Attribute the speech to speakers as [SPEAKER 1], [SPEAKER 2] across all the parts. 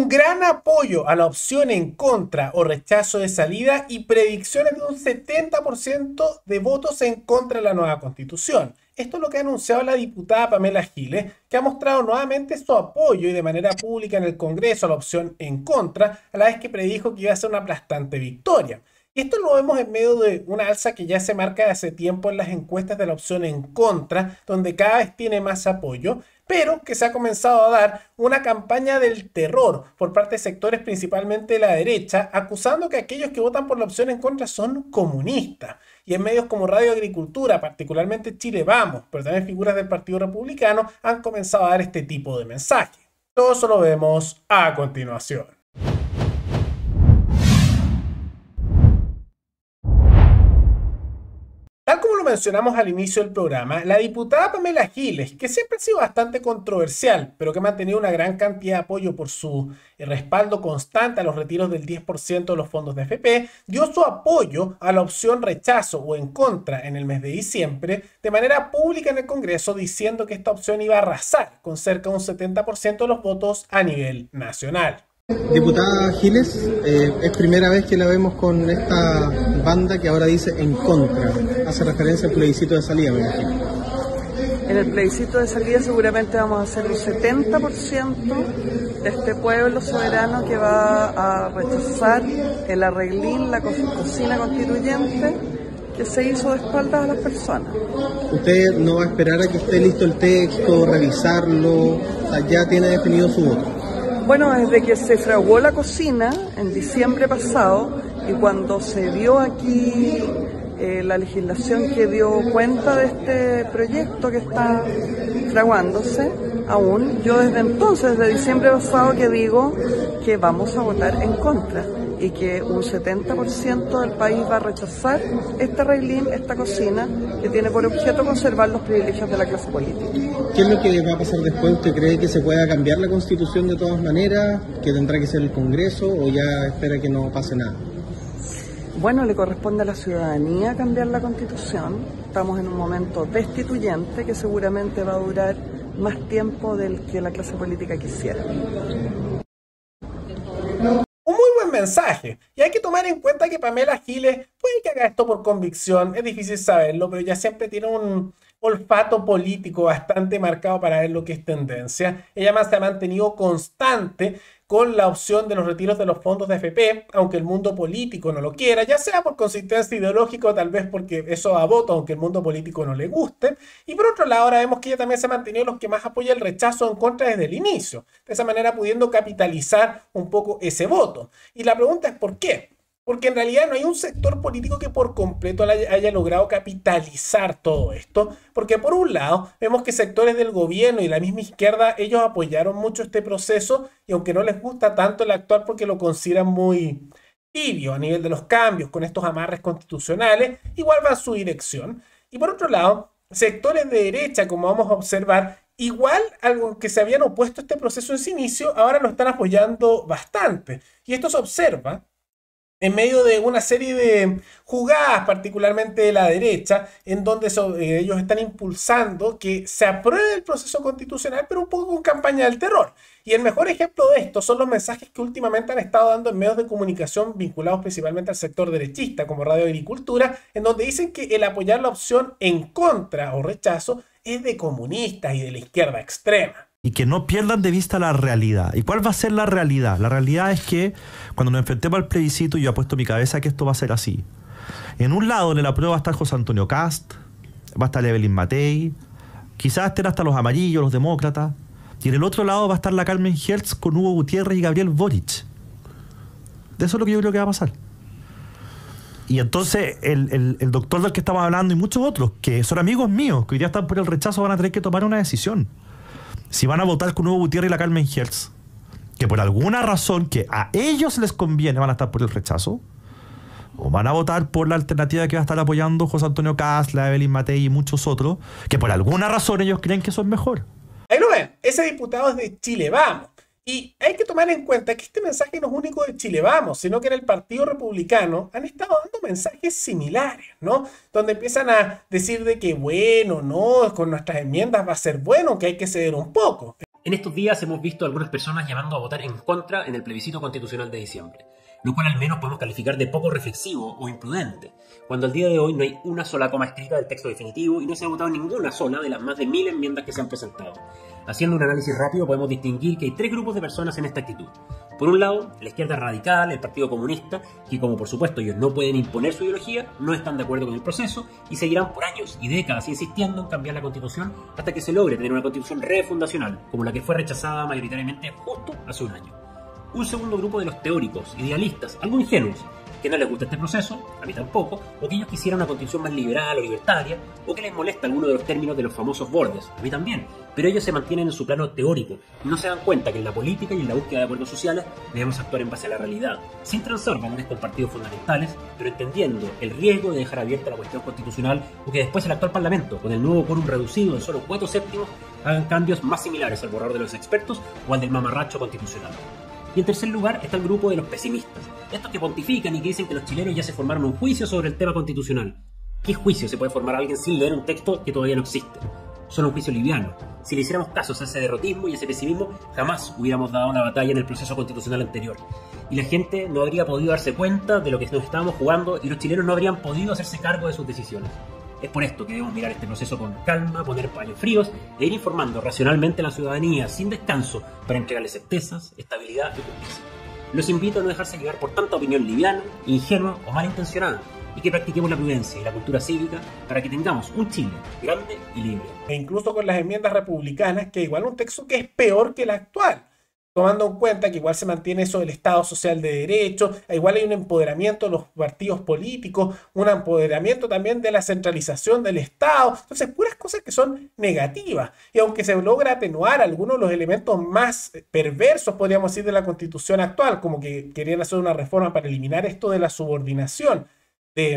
[SPEAKER 1] Un gran apoyo a la opción en contra o rechazo de salida y predicciones de un 70% de votos en contra de la nueva constitución. Esto es lo que ha anunciado la diputada Pamela Giles, que ha mostrado nuevamente su apoyo y de manera pública en el Congreso a la opción en contra, a la vez que predijo que iba a ser una aplastante victoria. Y esto lo vemos en medio de una alza que ya se marca hace tiempo en las encuestas de la opción en contra, donde cada vez tiene más apoyo, pero que se ha comenzado a dar una campaña del terror por parte de sectores principalmente de la derecha, acusando que aquellos que votan por la opción en contra son comunistas. Y en medios como Radio Agricultura, particularmente Chile Vamos, pero también figuras del Partido Republicano, han comenzado a dar este tipo de mensaje. Todo eso lo vemos a continuación. Tal como lo mencionamos al inicio del programa, la diputada Pamela Giles, que siempre ha sido bastante controversial, pero que ha mantenido una gran cantidad de apoyo por su respaldo constante a los retiros del 10% de los fondos de AFP, dio su apoyo a la opción rechazo o en contra en el mes de diciembre de manera pública en el Congreso, diciendo que esta opción iba a arrasar con cerca de un 70% de los votos a nivel nacional.
[SPEAKER 2] Diputada Giles, es primera vez que la vemos con esta banda que ahora dice en contra. Hace referencia al plebiscito de salida, me imagino.
[SPEAKER 3] En el plebiscito de salida seguramente vamos a hacer un 70% de este pueblo soberano que va a rechazar el arreglín, la cocina constituyente que se hizo de espaldas a las personas.
[SPEAKER 2] ¿Usted no va a esperar a que esté listo el texto, revisarlo? O sea, ya tiene definido su voto.
[SPEAKER 3] Bueno, desde que se fraguó la cocina en diciembre pasado y cuando se vio aquí la legislación que dio cuenta de este proyecto que está fraguándose aún, yo desde entonces, desde diciembre pasado, que digo que vamos a votar en contra y que un 70% del país va a rechazar este reglín, esta cocina, que tiene por objeto conservar los privilegios de la clase política.
[SPEAKER 2] ¿Qué es lo que va a pasar después? ¿Usted cree que se pueda cambiar la Constitución de todas maneras? ¿Que tendrá que ser el Congreso o ya espera que no pase nada?
[SPEAKER 3] Bueno, le corresponde a la ciudadanía cambiar la Constitución. Estamos en un momento destituyente que seguramente va a durar más tiempo del que la clase política quisiera.
[SPEAKER 1] Un muy buen mensaje, y hay que tomar en cuenta que Pamela Giles puede que haga esto por convicción, es difícil saberlo, pero ya siempre tiene un olfato político bastante marcado para ver lo que es tendencia. Ella más se ha mantenido constante con la opción de los retiros de los fondos de AFP, aunque el mundo político no lo quiera, ya sea por consistencia ideológica o tal vez porque eso da voto, aunque el mundo político no le guste. Y por otro lado, ahora vemos que ella también se ha mantenido los que más apoya el rechazo en contra desde el inicio, de esa manera pudiendo capitalizar un poco ese voto. Y la pregunta es ¿por qué? Porque en realidad no hay un sector político que por completo haya logrado capitalizar todo esto, porque por un lado vemos que sectores del gobierno y la misma izquierda, ellos apoyaron mucho este proceso y aunque no les gusta tanto el actual porque lo consideran muy tibio a nivel de los cambios con estos amarres constitucionales, igual va a su dirección. Y por otro lado, sectores de derecha, como vamos a observar, igual algo que se habían opuesto a este proceso en su inicio, ahora lo están apoyando bastante. Y esto se observa en medio de una serie de jugadas, particularmente de la derecha, en donde ellos están impulsando que se apruebe el proceso constitucional, pero un poco con campaña del terror. Y el mejor ejemplo de esto son los mensajes que últimamente han estado dando en medios de comunicación vinculados principalmente al sector derechista, como Radio Agricultura, en donde dicen que el apoyar la opción en contra o rechazo es de comunistas y de la izquierda extrema.
[SPEAKER 4] Y que no pierdan de vista la realidad. ¿Y cuál va a ser la realidad? La realidad es que cuando nos enfrentemos al plebiscito, yo apuesto mi cabeza que esto va a ser así. En un lado de la prueba va a estar José Antonio Kast, va a estar Evelyn Matei, quizás estén hasta los amarillos, los demócratas, y en el otro lado va a estar la Carmen Hertz con Hugo Gutiérrez y Gabriel Boric. De eso es lo que yo creo que va a pasar. Y entonces el doctor del que estamos hablando y muchos otros, que son amigos míos, que hoy día están por el rechazo, van a tener que tomar una decisión. Si van a votar con Hugo Gutiérrez y la Carmen Hertz, que por alguna razón que a ellos les conviene van a estar por el rechazo, o van a votar por la alternativa que va a estar apoyando José Antonio Kast, la Evelyn Matei y muchos otros, que por alguna razón ellos creen que eso es mejor.
[SPEAKER 1] Ahí lo ven, ese diputado es de Chile Vamos. Y hay que tomar en cuenta que este mensaje no es único de Chile Vamos, sino que en el Partido Republicano han estado dando mensajes similares, ¿no? Donde empiezan a decir de que bueno, no, con nuestras enmiendas va a ser bueno, que hay que ceder un poco.
[SPEAKER 5] En estos días hemos visto a algunas personas llamando a votar en contra en el plebiscito constitucional de diciembre, lo cual al menos podemos calificar de poco reflexivo o imprudente, cuando al día de hoy no hay una sola coma escrita del texto definitivo y no se ha votado ninguna sola de las más de 1000 enmiendas que se han presentado. Haciendo un análisis rápido podemos distinguir que hay tres grupos de personas en esta actitud. Por un lado, la izquierda radical, el Partido Comunista, que como por supuesto ellos no pueden imponer su ideología, no están de acuerdo con el proceso y seguirán por años y décadas insistiendo en cambiar la Constitución hasta que se logre tener una Constitución refundacional, como la que fue rechazada mayoritariamente justo hace un año. Un segundo grupo de los teóricos, idealistas, algo ingenuos, que no les gusta este proceso, a mí tampoco, o que ellos quisieran una constitución más liberal o libertaria, o que les molesta alguno de los términos de los famosos bordes, a mí también, pero ellos se mantienen en su plano teórico y no se dan cuenta que en la política y en la búsqueda de acuerdos sociales debemos actuar en base a la realidad, sin transar valores compartidos fundamentales, pero entendiendo el riesgo de dejar abierta la cuestión constitucional o que después el actual Parlamento, con el nuevo quórum reducido de solo 4/7, hagan cambios más similares al borrador de los expertos o al del mamarracho constitucional. Y en tercer lugar está el grupo de los pesimistas, estos que pontifican y que dicen que los chilenos ya se formaron un juicio sobre el tema constitucional. ¿Qué juicio se puede formar a alguien sin leer un texto que todavía no existe? Solo un juicio liviano. Si le hiciéramos caso a ese derrotismo y ese pesimismo, jamás hubiéramos dado una batalla en el proceso constitucional anterior. Y la gente no habría podido darse cuenta de lo que nos estábamos jugando y los chilenos no habrían podido hacerse cargo de sus decisiones. Es por esto que debemos mirar este proceso con calma, poner paños fríos e ir informando racionalmente a la ciudadanía sin descanso para entregarle certezas, estabilidad y justicia. Los invito a no dejarse llevar por tanta opinión liviana, ingenua o malintencionada y que practiquemos la prudencia y la cultura cívica para que tengamos un Chile grande y libre.
[SPEAKER 1] E incluso con las enmiendas republicanas, que igual un texto que es peor que el actual, tomando en cuenta que igual se mantiene eso del Estado social de derecho, igual hay un empoderamiento de los partidos políticos, un empoderamiento también de la centralización del Estado, entonces puras cosas que son negativas. Y aunque se logra atenuar algunos de los elementos más perversos, podríamos decir, de la Constitución actual, como que querían hacer una reforma para eliminar esto de la subordinación de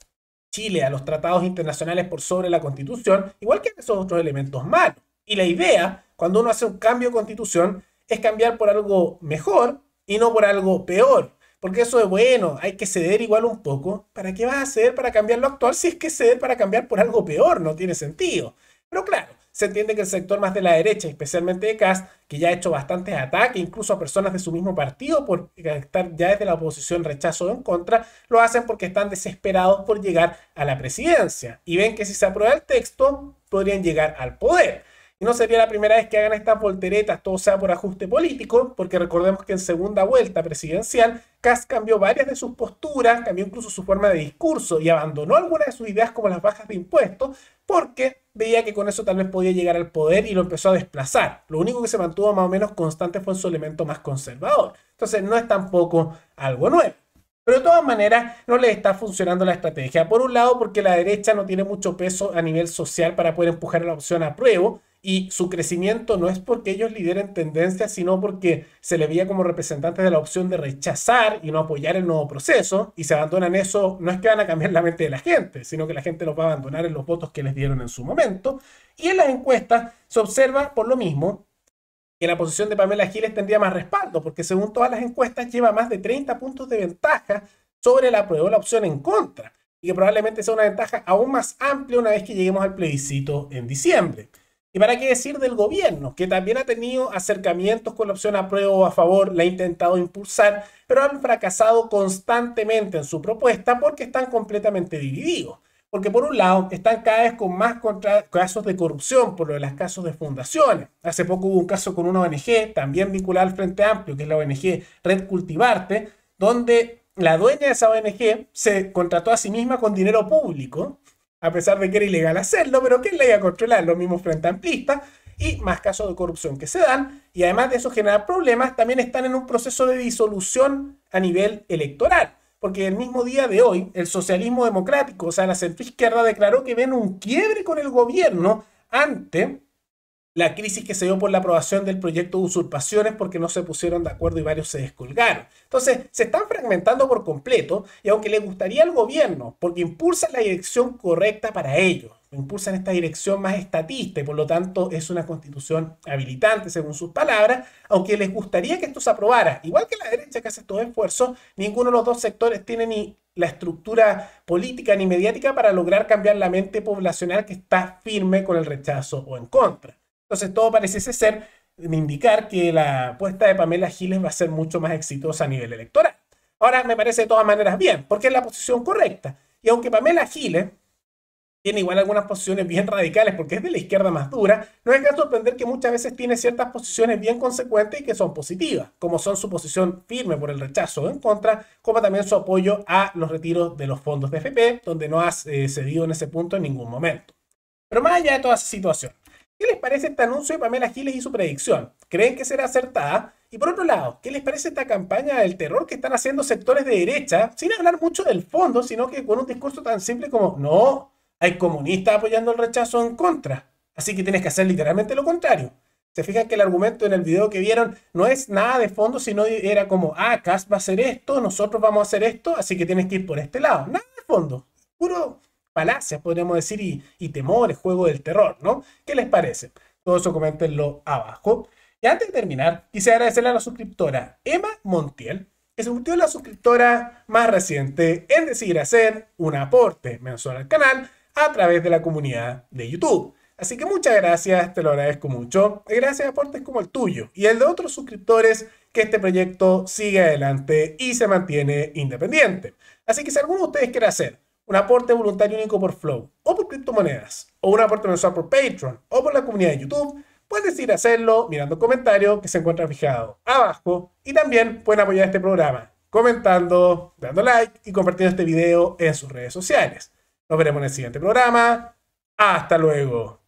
[SPEAKER 1] Chile a los tratados internacionales por sobre la Constitución, igual que esos otros elementos malos. Y la idea, cuando uno hace un cambio de Constitución, es cambiar por algo mejor y no por algo peor. Porque eso es bueno, hay que ceder igual un poco. ¿Para qué vas a ceder para cambiar lo actual si es que ceder para cambiar por algo peor? No tiene sentido. Pero claro, se entiende que el sector más de la derecha, especialmente de Kast, que ya ha hecho bastantes ataques, incluso a personas de su mismo partido, por estar ya desde la oposición rechazo o en contra, lo hacen porque están desesperados por llegar a la presidencia. Y ven que si se aprueba el texto, podrían llegar al poder. Y no sería la primera vez que hagan estas volteretas, todo sea por ajuste político, porque recordemos que en segunda vuelta presidencial, Kast cambió varias de sus posturas, cambió incluso su forma de discurso y abandonó algunas de sus ideas como las bajas de impuestos, porque veía que con eso tal vez podía llegar al poder y lo empezó a desplazar. Lo único que se mantuvo más o menos constante fue su elemento más conservador. Entonces no es tampoco algo nuevo. Pero de todas maneras no les está funcionando la estrategia. Por un lado porque la derecha no tiene mucho peso a nivel social para poder empujar la opción apruebo, y su crecimiento no es porque ellos lideren tendencias, sino porque se les veía como representantes de la opción de rechazar y no apoyar el nuevo proceso, y se abandonan eso, no es que van a cambiar la mente de la gente, sino que la gente los va a abandonar en los votos que les dieron en su momento. Y en las encuestas se observa por lo mismo que la posición de Pamela Giles tendría más respaldo, porque según todas las encuestas lleva más de 30 puntos de ventaja sobre la apruebo, la opción en contra, y que probablemente sea una ventaja aún más amplia una vez que lleguemos al plebiscito en diciembre. ¿Y para qué decir del gobierno? Que también ha tenido acercamientos con la opción apruebo o a favor, la ha intentado impulsar, pero han fracasado constantemente en su propuesta porque están completamente divididos. Porque por un lado están cada vez con más casos de corrupción por lo de los casos de fundaciones. Hace poco hubo un caso con una ONG, también vinculada al Frente Amplio, que es la ONG Red Cultivarte, donde la dueña de esa ONG se contrató a sí misma con dinero público, a pesar de que era ilegal hacerlo, pero ¿quién la iba a controlar? Los mismos Frente Amplistas, y más casos de corrupción que se dan, y además de eso generar problemas, también están en un proceso de disolución a nivel electoral, porque el mismo día de hoy, el socialismo democrático, o sea, la centroizquierda, declaró que ven un quiebre con el gobierno ante la crisis que se dio por la aprobación del proyecto de usurpaciones porque no se pusieron de acuerdo y varios se descolgaron. Entonces, se están fragmentando por completo y aunque le gustaría al gobierno, porque impulsan la dirección correcta para ellos, impulsan esta dirección más estatista y por lo tanto es una constitución habilitante según sus palabras, aunque les gustaría que esto se aprobara, igual que la derecha que hace estos esfuerzos, ninguno de los dos sectores tiene ni la estructura política ni mediática para lograr cambiar la mente poblacional que está firme con el rechazo o en contra. Entonces todo pareciese ser indicar que la apuesta de Pamela Giles va a ser mucho más exitosa a nivel electoral. Ahora, me parece de todas maneras bien, porque es la posición correcta. Y aunque Pamela Giles tiene igual algunas posiciones bien radicales porque es de la izquierda más dura, no es que sorprender que muchas veces tiene ciertas posiciones bien consecuentes y que son positivas, como son su posición firme por el rechazo o en contra, como también su apoyo a los retiros de los fondos de FP, donde no ha cedido en ese punto en ningún momento. Pero más allá de toda esa situación, ¿qué les parece este anuncio de Pamela Giles y su predicción? ¿Creen que será acertada? Y por otro lado, ¿qué les parece esta campaña del terror que están haciendo sectores de derecha, sin hablar mucho del fondo, sino que con un discurso tan simple como, no, hay comunistas apoyando el rechazo en contra, así que tienes que hacer literalmente lo contrario? Se fijan que el argumento en el video que vieron no es nada de fondo, sino era como, Kast va a hacer esto, nosotros vamos a hacer esto, así que tienes que ir por este lado. Nada de fondo, puro falacias, podríamos decir, y temores, juego del terror, ¿no? ¿Qué les parece? Todo eso coméntenlo abajo. Y antes de terminar, quisiera agradecerle a la suscriptora Emma Montiel, que se convirtió en la suscriptora más reciente en decidir hacer un aporte mensual al canal a través de la comunidad de YouTube. Así que muchas gracias, te lo agradezco mucho. Y gracias a aportes como el tuyo y el de otros suscriptores, que este proyecto sigue adelante y se mantiene independiente. Así que si alguno de ustedes quiere hacer un aporte voluntario único por Flow, o por criptomonedas, o un aporte mensual por Patreon, o por la comunidad de YouTube, puedes ir a hacerlo mirando el comentario que se encuentra fijado abajo. Y también pueden apoyar este programa comentando, dando like y compartiendo este video en sus redes sociales. Nos veremos en el siguiente programa. ¡Hasta luego!